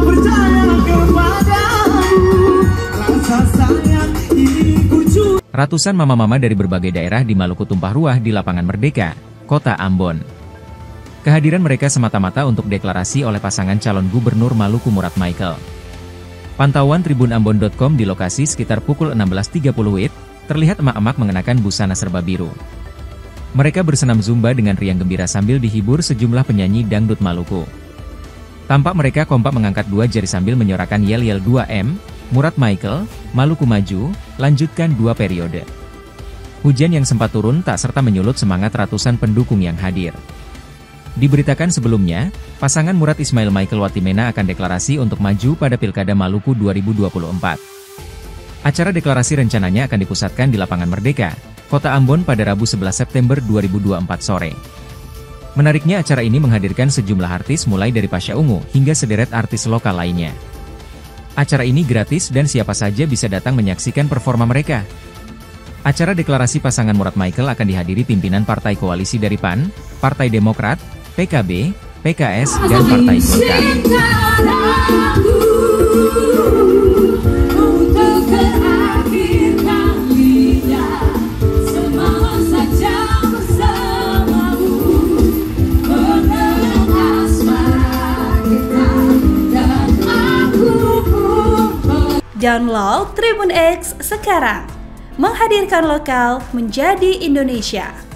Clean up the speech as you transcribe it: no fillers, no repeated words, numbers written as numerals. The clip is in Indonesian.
Ratusan mama-mama dari berbagai daerah di Maluku tumpah ruah di Lapangan Merdeka, Kota Ambon. Kehadiran mereka semata-mata untuk deklarasi oleh pasangan calon Gubernur Maluku Murad Michael. Pantauan tribunambon.com di lokasi sekitar pukul 16.30 WIB, terlihat emak-emak mengenakan busana serba biru. Mereka bersenam zumba dengan riang gembira sambil dihibur sejumlah penyanyi dangdut Maluku. Tampak mereka kompak mengangkat dua jari sambil menyorakan yel-yel 2M, Murad Michael, Maluku Maju, lanjutkan 2 periode. Hujan yang sempat turun tak serta menyulut semangat ratusan pendukung yang hadir. Diberitakan sebelumnya, pasangan Murad Ismail Michael Watimena akan deklarasi untuk maju pada Pilkada Maluku 2024. Acara deklarasi rencananya akan dipusatkan di Lapangan Merdeka, Kota Ambon pada Rabu 11 September 2024 sore. Menariknya acara ini menghadirkan sejumlah artis mulai dari Pasha Ungu hingga sederet artis lokal lainnya. Acara ini gratis dan siapa saja bisa datang menyaksikan performa mereka. Acara deklarasi pasangan Murad Michael akan dihadiri pimpinan partai koalisi dari PAN, Partai Demokrat, PKB, PKS, dan Partai Golkar. Download Tribun X sekarang, menghadirkan lokal menjadi Indonesia.